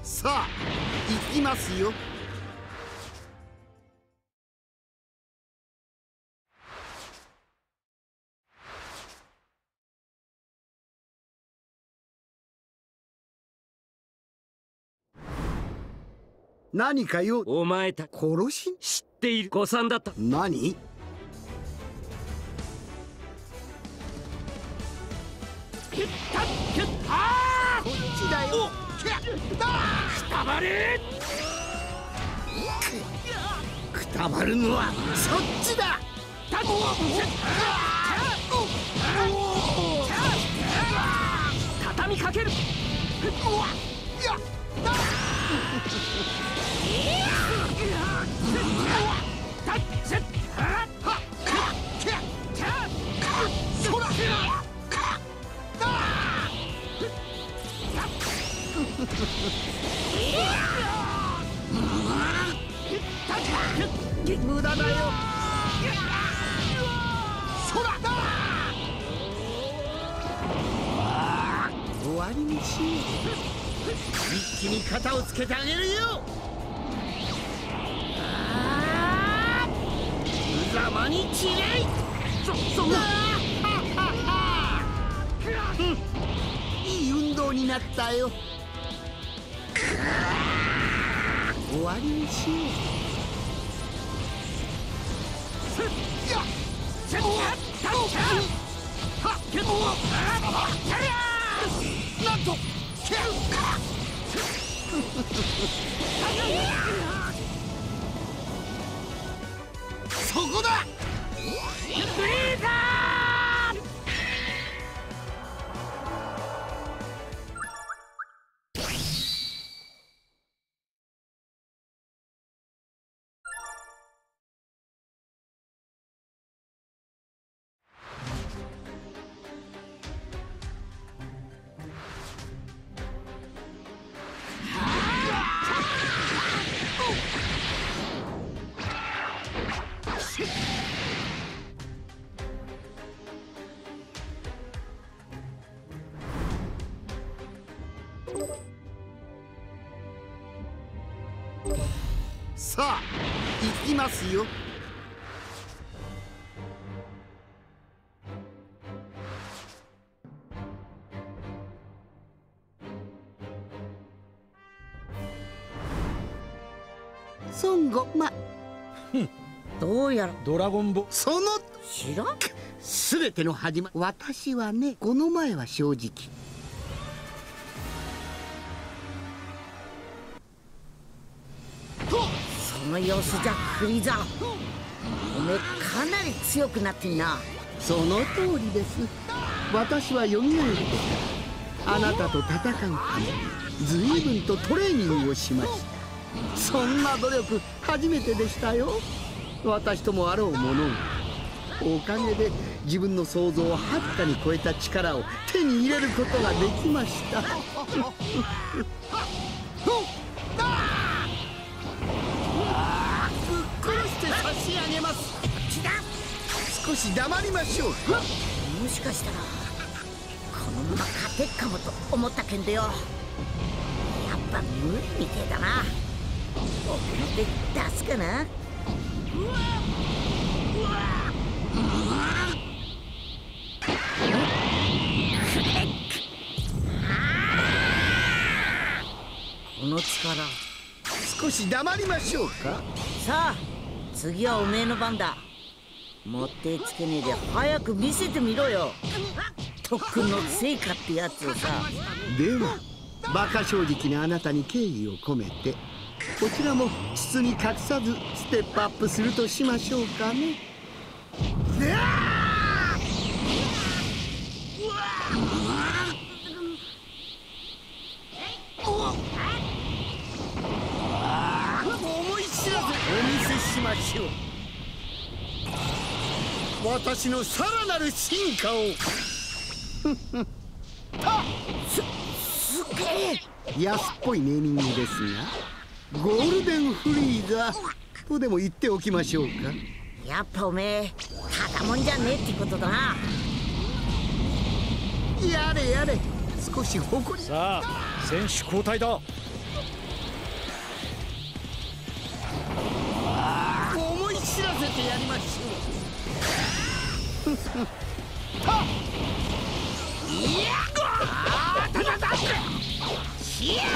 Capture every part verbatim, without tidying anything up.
さあ行きますよ。何かよ。 お前た殺し知っている誤算だった。 何？ キュッタッキュッターこっちだよ。 くたばれ。 くたばるのはそっちだ。 畳みかける。 無駄だよ。そらだ。終わりにしよう。一気に肩をつけてあげるよ。無様にちれい。そそんな。いい運動になったよ。終わりにしよう。なんとそこだ。 フリーザー。 さあ行きますよ。孫悟飯。 どうやらドラゴンボその知らん。 すべての始まり。私はね、この前は正直。 その様子じゃフリーザー、おめえかなり強くなってんな。 その通りです。私はよみがえってあなたと戦うため随分とトレーニングをしました。そんな努力初めてでしたよ。私ともあろうものがおかげで自分の想像をはるかに超えた力を手に入れることができました。差し上げます。少し黙りましょう。 もしかしたらこのまま勝てっかもと思ったけんでよ。やっぱ無理みてえだな。僕の手出すかな。この力。 少し黙りましょうか。 さあ次はおめえの番だ。もってつけねえで早く見せてみろよ。特訓の成果ってやつをさ。 では馬鹿正直なあなたに敬意を込めてこちらも包み隠さずステップアップするとしましょうかね。思い知らずお見せしましょう。私のさらなる進化を。 すすげえ安っぽいネーミングですがゴールデンフリーザとでも言っておきましょうか。 やっぱおめえただもんじゃねえってことだな。 やれやれ少し誇り。 さあ選手交代だ。 走らせてやりましょう。いやあたたたしや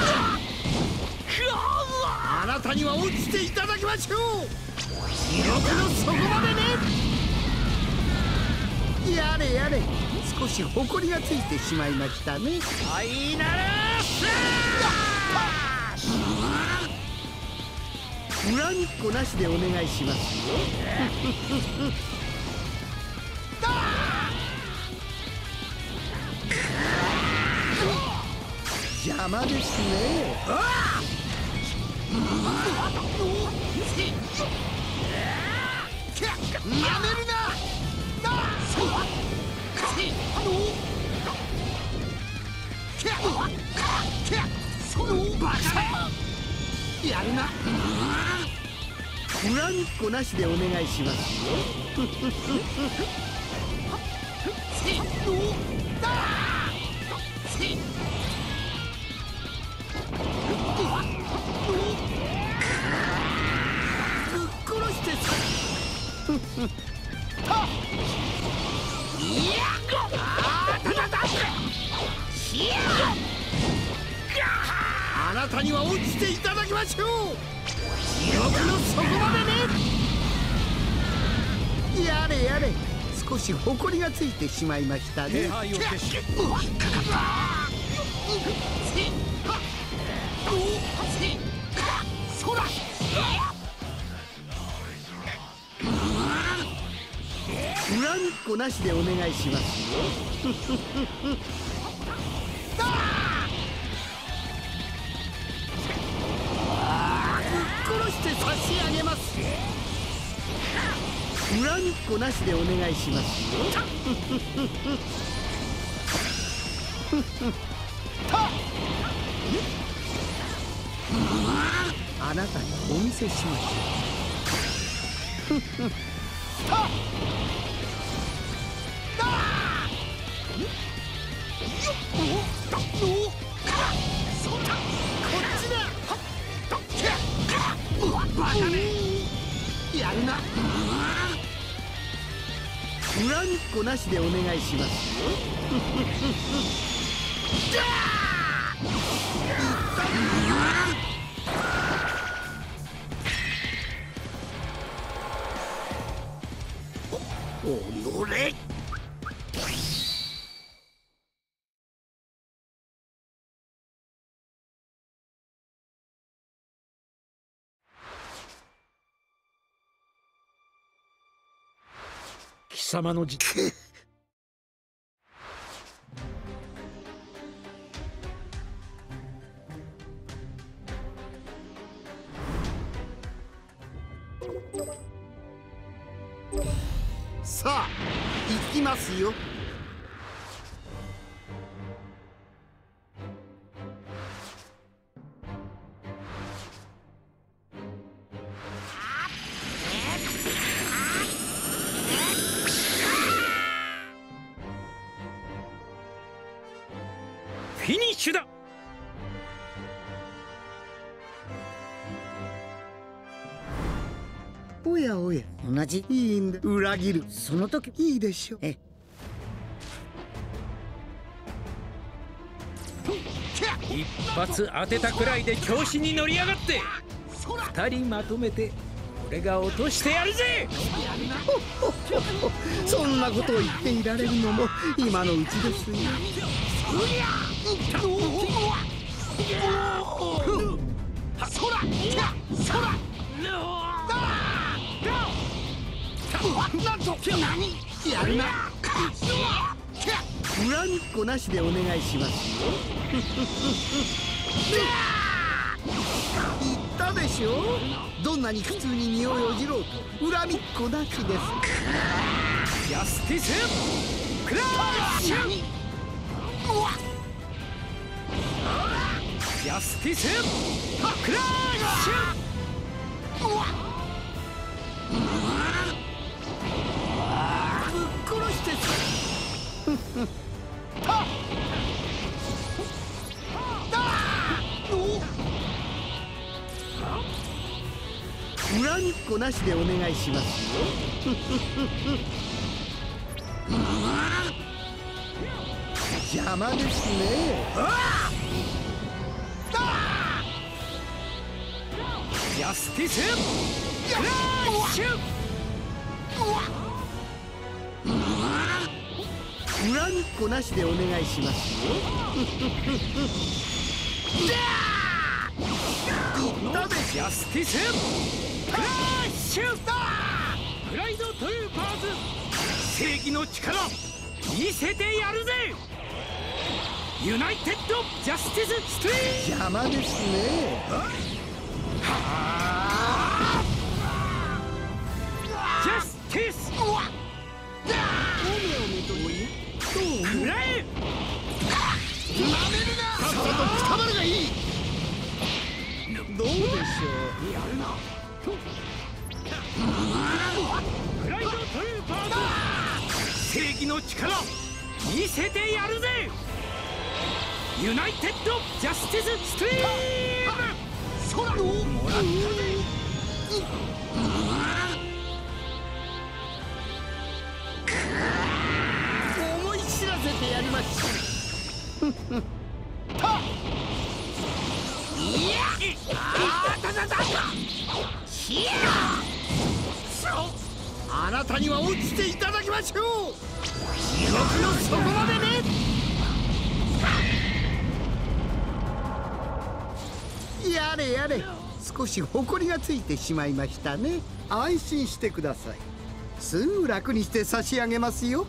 あなたには落ちていただきましょう。地獄の底までね。やれやれ、少し埃がついてしまいましたね。ファイナルス恨みっこなしでお願いしますよ。邪魔ですね。やめるな。やるな。恨みっこなしでお願いしますよ。ぶっ殺してさ。いやあたたたしやあなたには落ちていただきましょう。地獄の底までね。やれやれ、少し埃がついてしまいましたね。気配を消しそら恨みっこなしでお願いしますよ。殺して差し上げます。恨みっこなしでお願いしますよ。あなたにお見せしましょう。やるな。恨みっこなしでお願いしますよ。おのれ。 貴様のじさあ行きますよ。 フィニッシュだ。 おやおや、 同じ。 いいんだ。裏切る。 その時いいでしょう。 え一発当てたくらいで調子に乗りやがって。二人まとめて俺が落としてやるぜ。 そんなことを言っていられるのも今のうちですよ。やるな。恨みっこなしでお願いしますよ。言ったでしょ。どんなに普通に身をよじろうと恨みっこなしです。 ジャスティスクラッシュ。ジャスティスクラッシュ。 ぶっ殺して恨みっこなしでお願いしますよ。邪魔ですね。 ジャスティスクラッシュ。 恨みっこなしでお願いしますよ。 ジャスティスクラッシュ。プライドトルーパーズ、正義の力見せてやるぜ。ユナイテッドジャスティスストリーム。 邪魔ですね。 ジャスティスおめおめというどうくらえ。 なめるな。さっさとくたばるがいい。どうでしょう。 やるな。プライドトルーパーズ、正義の力見せてやるぜ。ユナイテッドジャスティスストリーム。空をもらったぜ。 思い知らせてやりました。 いやあたたたたひやあなたには落ちていただきましょう。地獄の底までね。やれやれ、少し埃がついてしまいましたね。安心してください。すぐ楽にして差し上げますよ。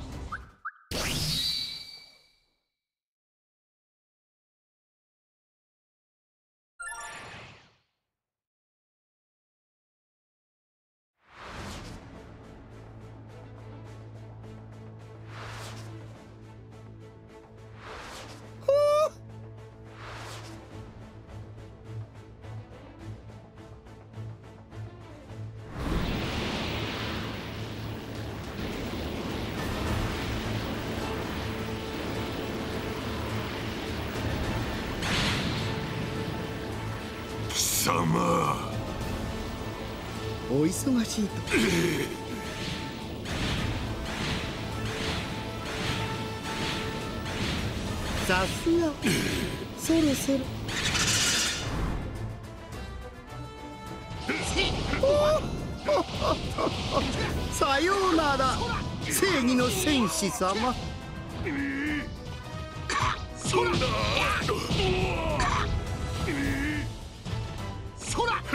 貴様、 お忙しいと。さすが、そろそろ。さようなら、正義の戦士様。 そらだ。 そら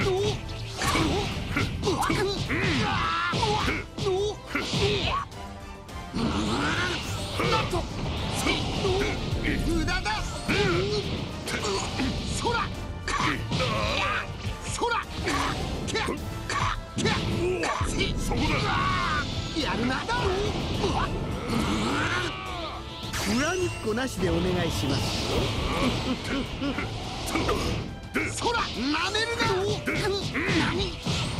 なんと無駄だ。そらそらそこだ。 やるな。 恨みっこなしでお願いします。 そらなめるな。何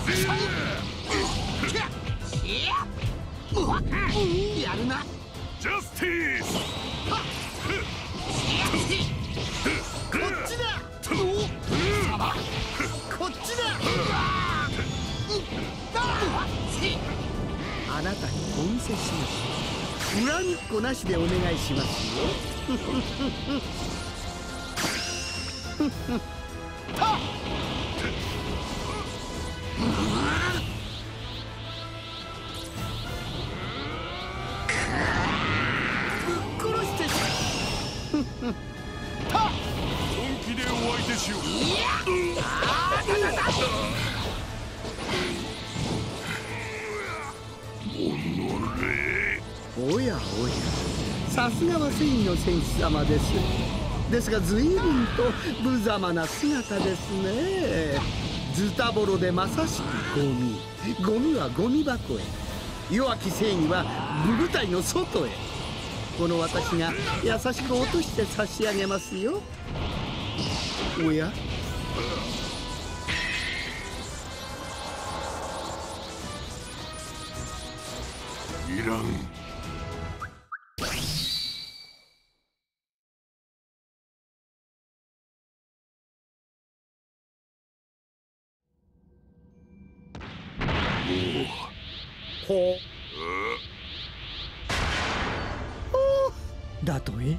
やるな。 ジャスティス。 こっちだ。こっちだ。 あなたにお見せしました。恨みっこなしでお願いしますよ。ぶっ殺してし本気でお相手しよう。 おやおや、さすがは正義の戦士様です。ですが随分と無様な姿ですね。ズタボロでまさしくゴミ。ゴミはゴミ箱へ、弱き正義は部隊の外へ。この私が優しく落として差し上げますよ。おや、 いらん。 ほだとえ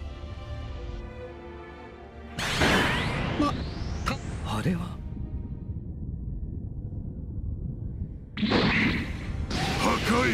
まあれは破壊。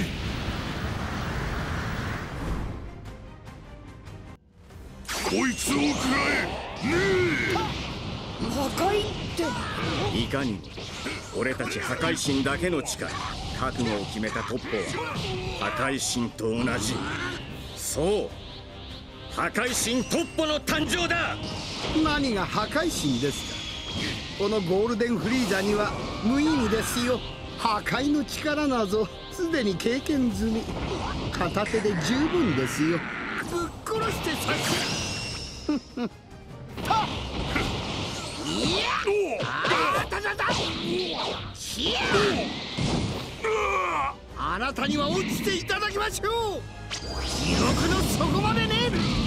こいつを食らえ。ね破壊っていかにも俺たち破壊神だけの力、覚悟を決めたトッポは破壊神と同じ、そう破壊神トッポの誕生だ。 何が破壊神ですか。このゴールデンフリーザには無意味ですよ。破壊の力などすでに経験済み、片手で十分ですよ。ぶっ殺してさしいやあたたたしやあなたには落ちていただきましょう。地獄の底までね。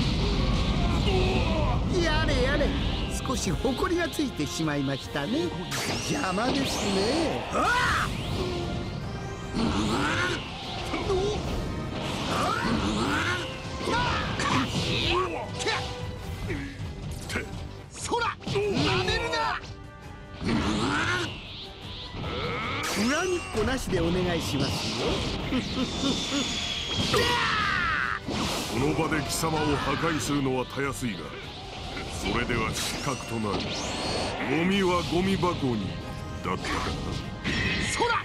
やれやれ、少し埃がついてしまいましたね。邪魔ですね。ああそらなめるな。恨みっこなしでお願いしますよ。 この場で貴様を破壊するのはたやすいが、それでは失格となる。ゴミはゴミ箱にだったかな。 そら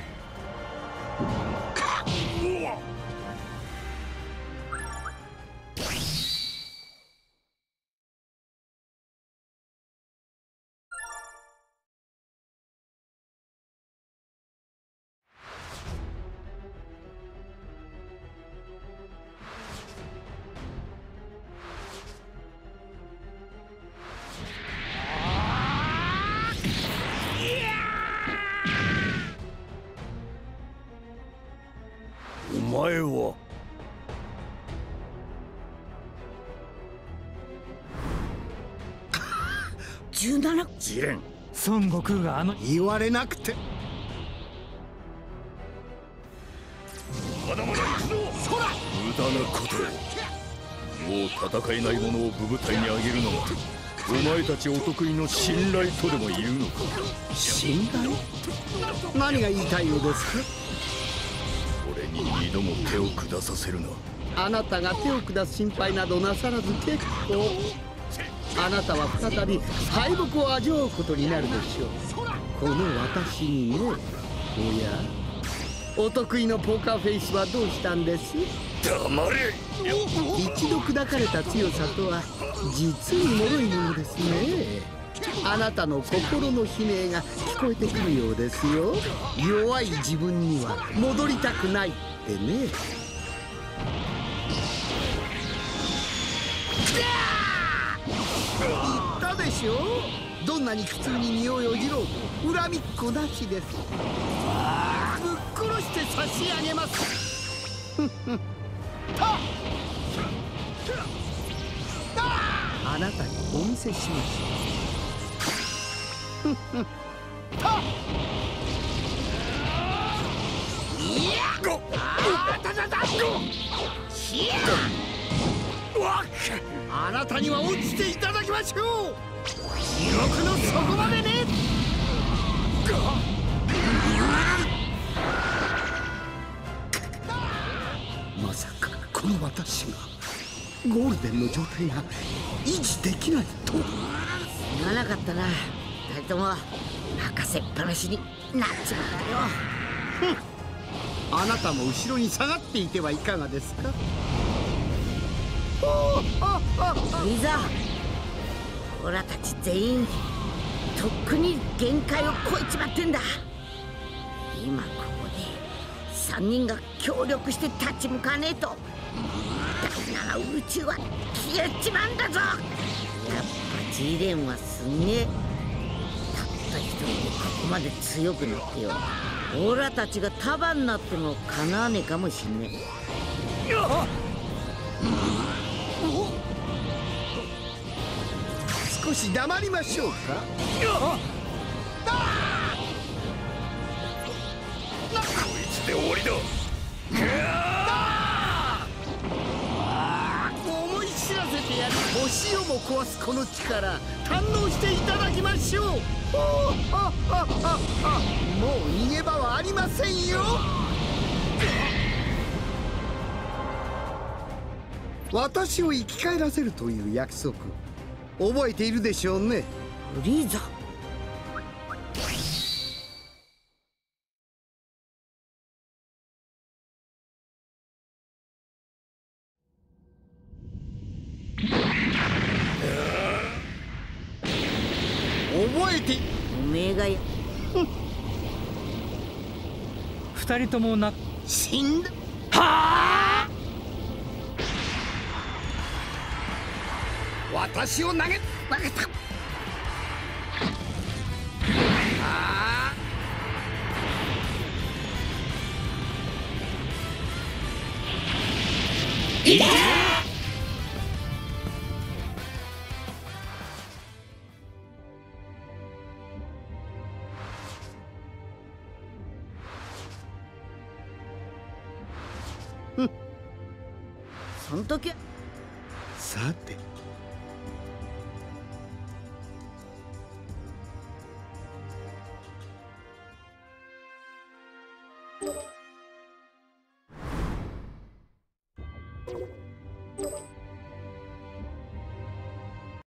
お前はじゅうななジレン、 孫悟空があの言われなくて。 まだまだ行くぞ。 そら無駄なことを。もう戦えないものを部部隊にあげるのはお前たちお得意の信頼とでも言うのか。 信頼？何が言いたいのですか。 俺に二度も手を下させるな。 あなたが手を下す心配などなさらず結構。あなたは再び敗北を味わうことになるでしょう。この私にね。おや、お得意のポーカーフェイスはどうしたんです？ 黙れ。 一度砕かれた強さとは実に脆いものですね。あなたの心の悲鳴が聞こえてくるようですよ。弱い自分には戻りたくないってね。言ったでしょ。どんなに苦痛に身をよじろうと恨みっこなしです。ぶっ殺して差し上げます。あなたにお見せしましょう。いやごあたたたごしやあなたには落ちていただきましょう。地獄の底までね。まさかこの私がゴールデンの状態が維持できないと。 言わなかったな。二人とも任せっぱなしになっちまったよ。 あなたも後ろに下がっていてはいかがですか。 いざオラたち全員とっくに限界を超えちまってんだ。今ここでさんにんが協力して立ち向かねえとだいなな宇宙は消えちまうんだぞ。やっぱジレンはすんげえ。たった一人でここまで強くなってよ。オラたちが束になってもかなわねえかもしんねえ。 少し黙りましょうか。 こいつで終わりだ。 石をも壊すこの力堪能していただきましょう。おーああああもう逃げ場はありませんよ。私を生き返らせるという約束覚えているでしょうね。 フリーザ。 覚えておめえがや二人ともな死んだ。 はあ。 私を投げ分かった。 あいけそん時はさてう